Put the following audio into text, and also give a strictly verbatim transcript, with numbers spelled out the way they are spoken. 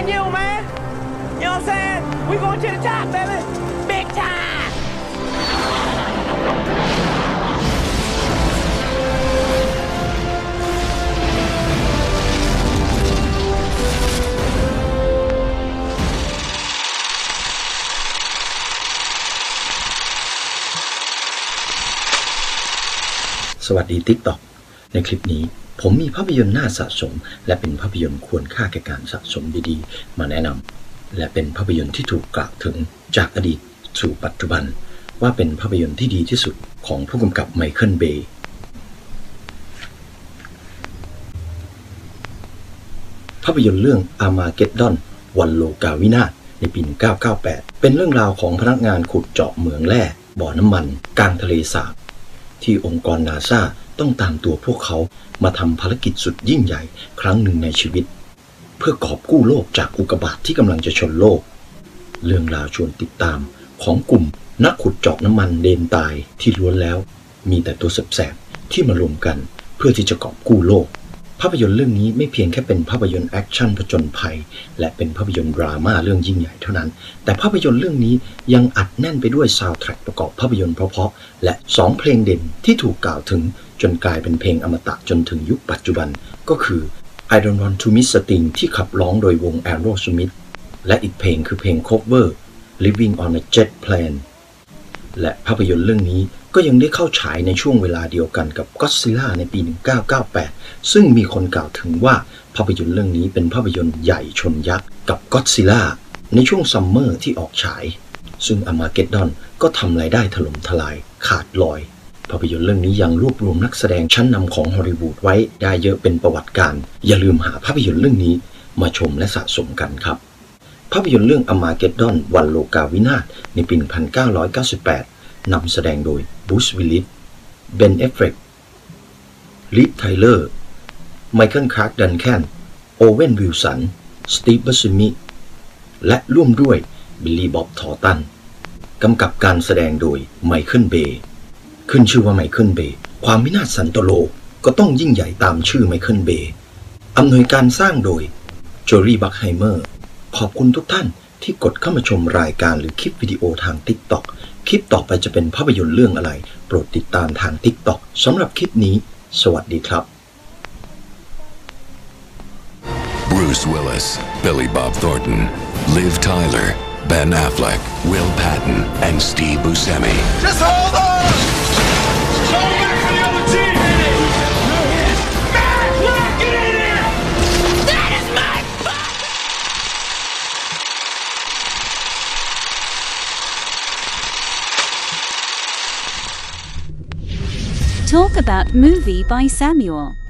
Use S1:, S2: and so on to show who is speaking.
S1: and you, man. You know what I'm saying? We going to the top, baby. Big time.
S2: สวัสดี TikTok ในคลิปนี้ผมมีภาพยนตร์น่าสะสมและเป็นภาพยนตร์ควรค่าแก่การสะสมดีๆมาแนะนำและเป็นภาพยนตร์ที่ถูกกล่าวถึงจากอดีตสู่ปัจจุบันว่าเป็นภาพยนตร์ที่ดีที่สุดของผู้กำกับไมเคิลเบย์ภาพยนตร์เรื่อง Armageddon วันโลกาวินาศในปีหนึ่งพันเก้าร้อยเก้าสิบแปดเป็นเรื่องราวของพนักงานขุดเจาะเหมืองแร่บ่อน้ำมันกลางทะเลสาบที่องค์กรนาซาต้องตามตัวพวกเขามาทำภารกิจสุดยิ่งใหญ่ครั้งหนึ่งในชีวิตเพื่อกอบกู้โลกจากอุกกาบาตที่กำลังจะชนโลกเรื่องราวชวนติดตามของกลุ่มนักขุดเจาะน้ำมันเลนตายที่ล้วนแล้วมีแต่ตัวแสบๆที่มารวมกันเพื่อที่จะกอบกู้โลกภาพยนตร์เรื่องนี้ไม่เพียงแค่เป็นภาพยนตร์แอคชั่นผจญภัยและเป็นภาพยนตร์ดราม่าเรื่องยิ่งใหญ่เท่านั้นแต่ภาพยนตร์เรื่องนี้ยังอัดแน่นไปด้วยซาวด์แทร็กประกอบภาพยนตร์เพราะๆและสองเพลงเด่นที่ถูกกล่าวถึงจนกลายเป็นเพลงอมตะจนถึงยุคปัจจุบันก็คือ I Don't Want to Miss a Thing ที่ขับร้องโดยวง Aerosmith และอีกเพลงคือเพลง cover Living on a Jet Plane และภาพยนตร์เรื่องนี้ก็ยังได้เข้าฉายในช่วงเวลาเดียวกันกับ Godzilla ในปีหนึ่งพันเก้าร้อยเก้าสิบแปดซึ่งมีคนกล่าวถึงว่าภาพยนตร์เรื่องนี้เป็นภาพยนตร์ใหญ่ชนยักษ์กับ Godzilla ในช่วงซัมเมอร์ที่ออกฉายซึ่ง Armageddon ก็ทำรายได้ถล่มทลายขาดลอยภาพยนตร์เรื่องนี้ยังรวบรวมนักแสดงชั้นนำของฮอลลีวูดไว้ได้เยอะเป็นประวัติการอย่าลืมหาภาพยนตร์เรื่องนี้มาชมและสะสมกันครับภาพยนตร์เรื่อง Armageddon วันโลกาวินาศในปีหนึ่งพันเก้าร้อยเก้าสิบแปดนำแสดงโดยบูซวิลลิสเบน เอฟเฟร็กลีฟไทเลอร์ไมเคิลคลาร์กดันแคนโอเวนวิลสันสตีฟบัสซิมิและร่วมด้วยบิลลี่บ๊อบทอร์ตันกำกับการแสดงโดยไมเคิลเบย์ขึ้นชื่อว่าไมเคิลเบย์ความวินาศสันตโลก็ต้องยิ่งใหญ่ตามชื่อไมเคิลเบย์อำนวยการสร้างโดยโจลี่บัคไฮเมอร์ขอบคุณทุกท่านที่กดเข้ามาชมรายการหรือคลิปวิดีโอทาง TikTok คลิปต่อไปจะเป็นภาพยนตร์เรื่องอะไรโปรดติดตามทาง TikTok สำหรับคลิปนี้สวัสดีครับ
S3: Bruce Willis, Billy Bob Thornton, Liv Tyler, Ben Affleck, Will Patton, and Steve Buscemi.
S4: Just hold on! Come back for the other team! Matt, Matt, get in here! That is my
S5: Talk about movie by Samuel.